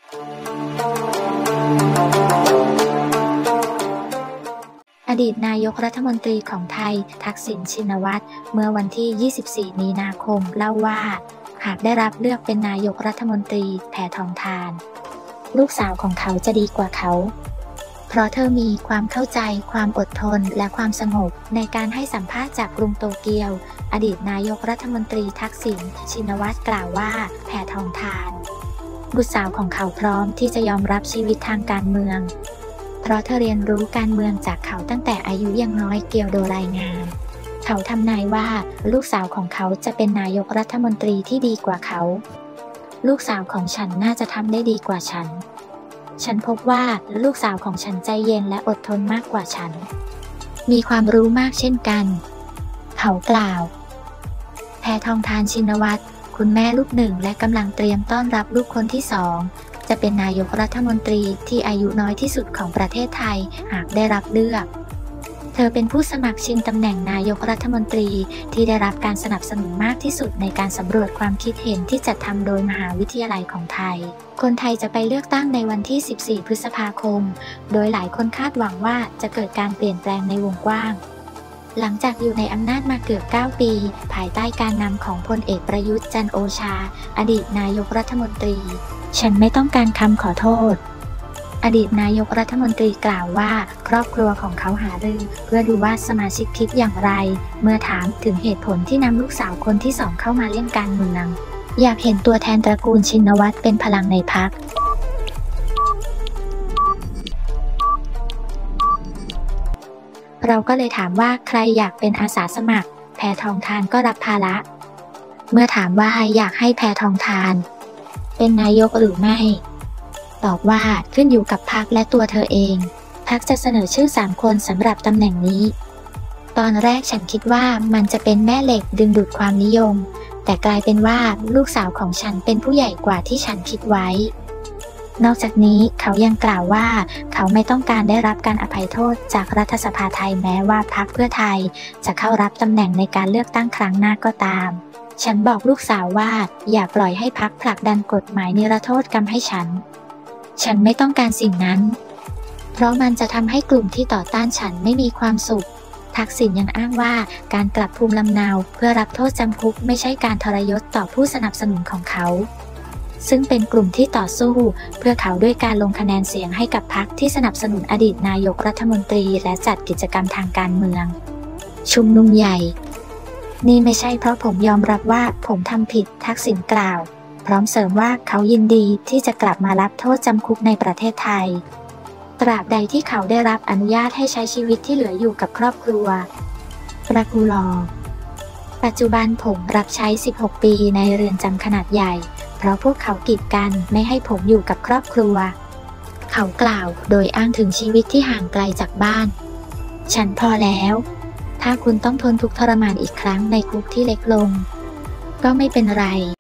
อดีตนายกรัฐมนตรีของไทยทักษิณชินวัตรเมื่อวันที่ 24 มีนาคมเล่าว่าหากได้รับเลือกเป็นนายกรัฐมนตรีแพทองธารลูกสาวของเขาจะดีกว่าเขาเพราะเธอมีความเข้าใจความอดทนและความสงบในการให้สัมภาษณ์จากกรุงโตเกียวอดีตนายกรัฐมนตรีทักษิณชินวัตรกล่าวว่าแพทองธารบุตรสาวของเขาพร้อมที่จะยอมรับชีวิตทางการเมืองเพราะเธอเรียนรู้การเมืองจากเขาตั้งแต่อายุยังน้อยเกียวโดรายงานเขาทำนายว่าลูกสาวของเขาจะเป็นนายกรัฐมนตรีที่ดีกว่าเขาลูกสาวของฉันน่าจะทำได้ดีกว่าฉันพบว่าลูกสาวของฉันใจเย็นและอดทนมากกว่าฉันมีความรู้มากเช่นกันเขากล่าวแพทองธารชินวัตรคุณแม่ลูกหนึ่งและกำลังเตรียมต้อนรับลูกคนที่สองจะเป็นนายกรัฐมนตรีที่อายุน้อยที่สุดของประเทศไทยหากได้รับเลือกเธอเป็นผู้สมัครชิงตำแหน่งนายกรัฐมนตรีที่ได้รับการสนับสนุนมากที่สุดในการสำรวจความคิดเห็นที่จัดทำโดยมหาวิทยาลัยของไทยคนไทยจะไปเลือกตั้งในวันที่ 14 พฤษภาคมโดยหลายคนคาดหวังว่าจะเกิดการเปลี่ยนแปลงในวงกว้างหลังจากอยู่ในอำนาจมาเกือบ 9 ปีภายใต้การนำของพลเอกประยุทธ์จันทร์โอชาอดีตนายกรัฐมนตรีฉันไม่ต้องการคำขอโทษอดีตนายกรัฐมนตรีกล่าวว่าครอบครัวของเขาหารือเพื่อดูว่าสมาชิกคิดอย่างไรเมื่อถามถึงเหตุผลที่นำลูกสาวคนที่สองเข้ามาเล่นการเมืองอยากเห็นตัวแทนตระกูลชินวัตรเป็นพลังในพรรคเราก็เลยถามว่าใครอยากเป็นอาสาสมัครแพทองธารก็รับภาระเมื่อถามว่าอยากให้แพทองธารเป็นนายกหรือไม่ตอบว่าขึ้นอยู่กับพรรคและตัวเธอเองพรรคจะเสนอชื่อ3 คนสำหรับตำแหน่งนี้ตอนแรกฉันคิดว่ามันจะเป็นแม่เหล็กดึงดูดความนิยมแต่กลายเป็นว่าลูกสาวของฉันเป็นผู้ใหญ่กว่าที่ฉันคิดไว้นอกจากนี้เขายังกล่าวว่าเขาไม่ต้องการได้รับการอภัยโทษจากรัฐสภาไทยแม้ว่าพรรคเพื่อไทยจะเข้ารับตำแหน่งในการเลือกตั้งครั้งหน้าก็ตามฉันบอกลูกสาวว่าอย่าปล่อยให้พรรคผลักดันกฎหมายนิรโทษกรรมให้ฉันไม่ต้องการสิ่งนั้นเพราะมันจะทำให้กลุ่มที่ต่อต้านฉันไม่มีความสุขทักษิณยังอ้างว่าการกลับภูมิลำเนาเพื่อรับโทษจำคุกไม่ใช่การทรยศต่อผู้สนับสนุนของเขาซึ่งเป็นกลุ่มที่ต่อสู้เพื่อเขาด้วยการลงคะแนนเสียงให้กับพรรคที่สนับสนุนอดีตนายกรัฐมนตรีและจัดกิจกรรมทางการเมืองชุมนุมใหญ่นี่ไม่ใช่เพราะผมยอมรับว่าผมทำผิดทักษิณกล่าวพร้อมเสริมว่าเขายินดีที่จะกลับมารับโทษจำคุกในประเทศไทยตราบใดที่เขาได้รับอนุญาตให้ใช้ชีวิตที่เหลืออยู่กับครอบครัวประกูลอปัจจุบันผมรับใช้ 16 ปีในเรือนจำขนาดใหญ่เพราะพวกเขากีดกันไม่ให้ผมอยู่กับครอบครัวเขากล่าวโดยอ้างถึงชีวิตที่ห่างไกลจากบ้านฉันพอแล้วถ้าคุณต้องทนทุกข์ทรมานอีกครั้งในคุกที่เล็กลงก็ไม่เป็นไร